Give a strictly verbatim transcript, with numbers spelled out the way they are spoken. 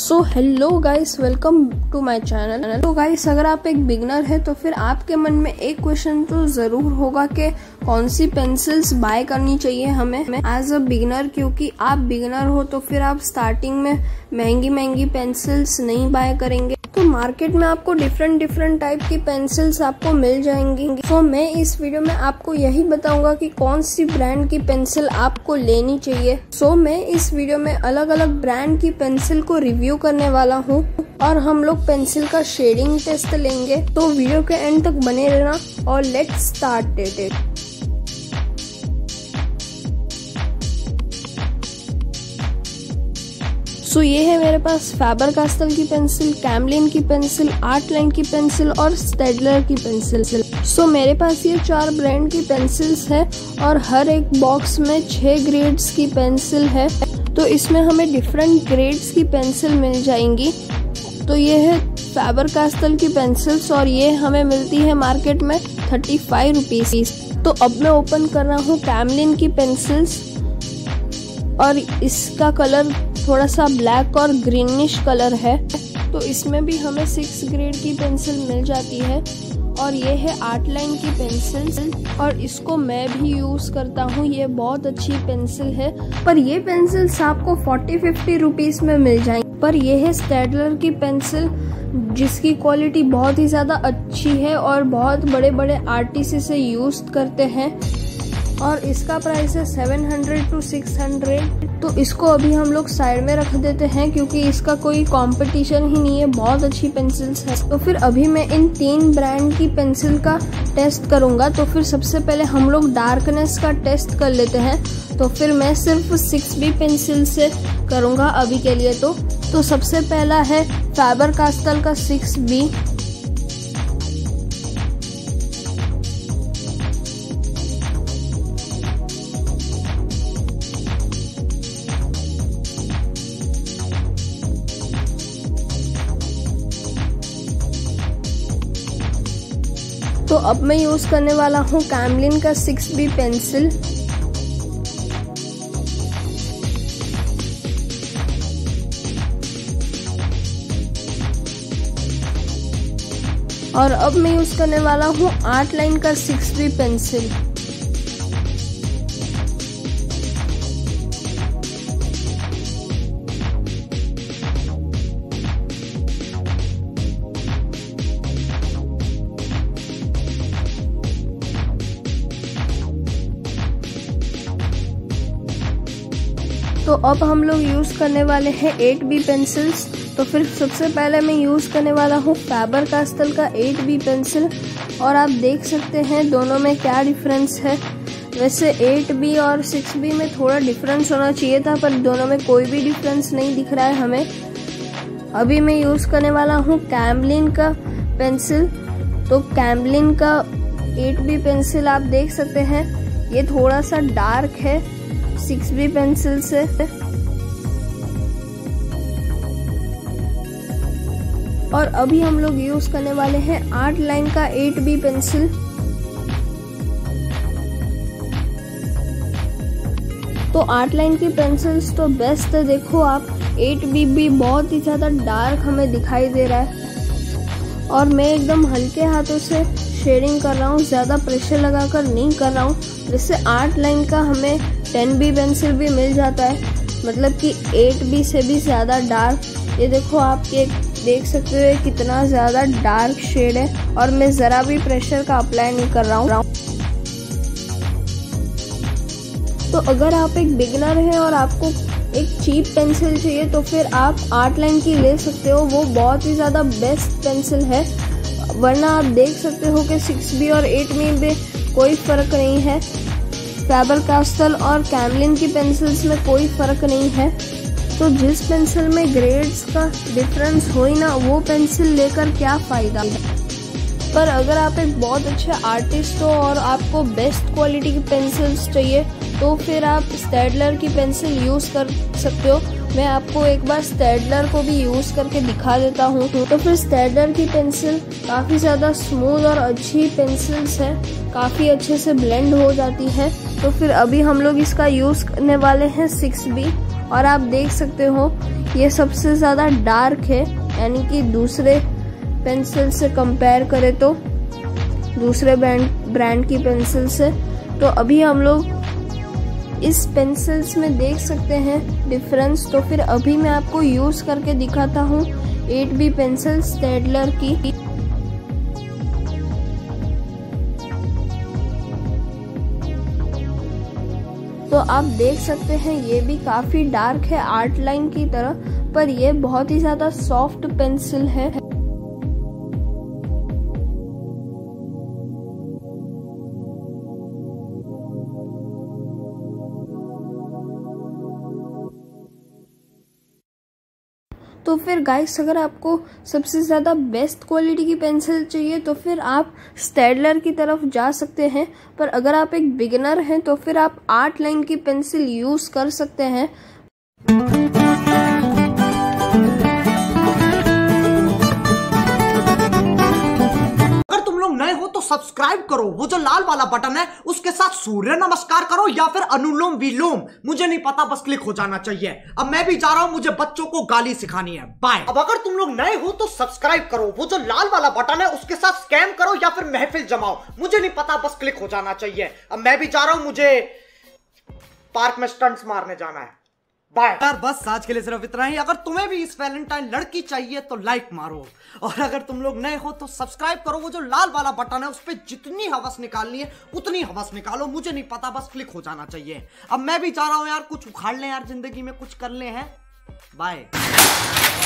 So hello guys, welcome to my channel. तो guys, अगर आप एक बिगनर है तो फिर आपके मन में एक क्वेश्चन तो जरूर होगा कि कौन सी पेंसिल्स बाय करनी चाहिए हमें एज अ बिगनर, क्योंकि आप बिगनर हो तो फिर आप स्टार्टिंग में महंगी महंगी पेंसिल्स नहीं बाय करेंगे। तो मार्केट में आपको डिफरेंट डिफरेंट टाइप की पेंसिल्स आपको मिल जाएंगी। तो मैं इस वीडियो में आपको यही बताऊंगा कि कौन सी ब्रांड की पेंसिल आपको लेनी चाहिए। सो मैं इस वीडियो में अलग अलग ब्रांड की पेंसिल को रिव्यू करने वाला हूँ और हम लोग पेंसिल का शेडिंग टेस्ट लेंगे। तो वीडियो के एंड तक बने रहना और let's start it. So so, ये है मेरे पास फैबर कास्टल की पेंसिल, कैमलिन की पेंसिल, आर्ट लाइन की पेंसिल और स्टेडलर की पेंसिल। सो so, मेरे पास ये चार ब्रांड की पेंसिल्स है और हर एक बॉक्स में छह ग्रेड्स की पेंसिल है। तो इसमें हमें डिफरेंट ग्रेड्स की पेंसिल मिल जाएंगी। तो ये है फैबर कास्टल की पेंसिल्स और ये हमें मिलती है मार्केट में थर्टी फाइव रुपीज। तो अब मैं ओपन कर रहा हूँ कैमलिन की पेंसिल्स और इसका कलर थोड़ा सा ब्लैक और ग्रीनिश कलर है। तो इसमें भी हमें सिक्स ग्रेड की पेंसिल मिल जाती है। और ये है आर्ट लाइन की पेंसिल और इसको मैं भी यूज करता हूँ। ये बहुत अच्छी पेंसिल है, पर ये पेंसिल्स आपको फोर्टी फिफ्टी रुपीज में मिल जाएंगी। पर ये है स्टेडलर की पेंसिल जिसकी क्वालिटी बहुत ही ज्यादा अच्छी है और बहुत बड़े बड़े आर्टिस्ट इसे यूज करते हैं और इसका प्राइस है seven hundred to six hundred. तो इसको अभी हम लोग साइड में रख देते हैं क्योंकि इसका कोई कंपटीशन ही नहीं है, बहुत अच्छी पेंसिल्स है। तो फिर अभी मैं इन तीन ब्रांड की पेंसिल का टेस्ट करूंगा। तो फिर सबसे पहले हम लोग डार्कनेस का टेस्ट कर लेते हैं। तो फिर मैं सिर्फ सिक्स बी पेंसिल से करूंगा अभी के लिए। तो तो सबसे पहला है फैबर कास्टल का सिक्स बी। तो अब मैं यूज करने वाला हूँ कैमलिन का सिक्स बी पेंसिल। और अब मैं यूज करने वाला हूँ आर्ट लाइन का सिक्स बी पेंसिल। तो अब हम लोग यूज करने वाले हैं एट बी पेंसिल्स। तो फिर सबसे पहले मैं यूज करने वाला हूँ फैबर कास्टल का एट बी पेंसिल और आप देख सकते हैं दोनों में क्या डिफरेंस है। वैसे एट बी और सिक्स बी में थोड़ा डिफरेंस होना चाहिए था, पर दोनों में कोई भी डिफरेंस नहीं दिख रहा है हमें। अभी मैं यूज करने वाला हूँ कैमलिन का पेंसिल। तो कैमलिन का एट बी पेंसिल आप देख सकते हैं ये थोड़ा सा डार्क है सिक्स बी पेंसिल से। और अभी हम लोग यूज करने वाले हैं आर्ट लाइन का एट बी पेंसिल। तो आर्ट लाइन की पेंसिल्स तो बेस्ट है। देखो आप, एट बी भी बहुत ही ज्यादा डार्क हमें दिखाई दे रहा है और मैं एकदम हल्के हाथों से शेडिंग कर रहा हूँ, ज्यादा प्रेशर लगाकर नहीं कर रहा हूँ। जैसे आर्ट लाइन का हमें टेन बी पेंसिल भी मिल जाता है, मतलब कि एट बी से भी ज्यादा डार्क। ये देखो आप ये देख सकते हो कितना ज्यादा डार्क शेड है और मैं जरा भी प्रेशर का अप्लाई नहीं कर रहा हूँ। तो अगर आप एक बिगिनर हैं और आपको एक चीप पेंसिल चाहिए तो फिर आप आर्ट लाइन की ले सकते हो, वो बहुत ही ज्यादा बेस्ट पेंसिल है। वरना आप देख सकते हो कि सिक्स बी और एट बी में कोई फर्क नहीं है। फैबर कास्टल और कैमलिन की पेंसिल्स में कोई फर्क नहीं है। तो जिस पेंसिल में ग्रेड्स का डिफरेंस हो ही ना, वो पेंसिल लेकर क्या फायदा। पर अगर आप एक बहुत अच्छे आर्टिस्ट हो और आपको बेस्ट क्वालिटी की पेंसिल्स चाहिए तो फिर आप स्टेडलर की पेंसिल यूज कर सकते हो। मैं आपको एक बार स्टेडलर को भी यूज करके दिखा देता हूँ। तो फिर स्टेडलर की पेंसिल काफी ज्यादा स्मूथ और अच्छी पेंसिल्स है, काफी अच्छे से ब्लेंड हो जाती है। तो फिर अभी हम लोग इसका यूज करने वाले हैं सिक्स बी और आप देख सकते हो ये सबसे ज़्यादा डार्क है, यानी कि दूसरे पेंसिल से कंपेयर करें तो, दूसरे ब्रांड ब्रांड की पेंसिल से। तो अभी हम लोग इस पेंसिल्स में देख सकते हैं डिफरेंस। तो फिर अभी मैं आपको यूज़ करके दिखाता हूँ एट बी पेंसिल स्टेडलर की। तो आप देख सकते हैं ये भी काफ़ी डार्क है आर्ट लाइन की तरह, पर ये बहुत ही ज़्यादा सॉफ्ट पेंसिल है। तो फिर गाइस, अगर आपको सबसे ज़्यादा बेस्ट क्वालिटी की पेंसिल चाहिए तो फिर आप स्टेडलर की तरफ जा सकते हैं। पर अगर आप एक बिगिनर हैं तो फिर आप आर्ट लाइन की पेंसिल यूज़ कर सकते हैं। नए हो तो सब्सक्राइब करो, वो जो लाल वाला बटन है उसके साथ सूर्य नमस्कार करो या फिर अनुलोम विलोम, मुझे नहीं पता, बस क्लिक हो जाना चाहिए। अब मैं भी जा रहा हूं, मुझे बच्चों को गाली सिखानी है। बाय। अब अगर तुम लोग नए हो तो सब्सक्राइब करो, वो जो लाल वाला बटन है उसके साथ स्कैम करो या फिर महफिल जमाओ, मुझे नहीं पता, बस क्लिक हो जाना चाहिए। अब मैं भी जा रहा हूं, मुझे पार्क में स्टंट्स मारने जाना है। बाय यार, बस आज के लिए सिर्फ इतना ही। अगर तुम्हें भी इस वैलेंटाइन लड़की चाहिए तो लाइक मारो, और अगर तुम लोग नए हो तो सब्सक्राइब करो, वो जो लाल वाला बटन है उस पर जितनी हवस निकालनी है उतनी हवस निकालो, मुझे नहीं पता, बस क्लिक हो जाना चाहिए। अब मैं भी जा रहा हूं यार, कुछ उखाड़ ले यार, जिंदगी में कुछ कर ले हैं। बाय।